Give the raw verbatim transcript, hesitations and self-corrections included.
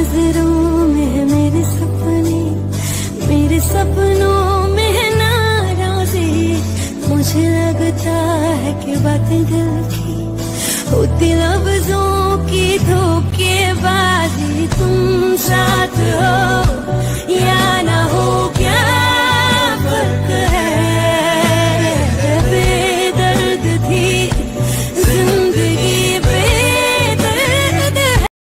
नजरों में है मेरे सपने, मेरे सपनों में है नाराजी। मुझे लगता है कि बातें दिल की होती लफ्जों की धोखे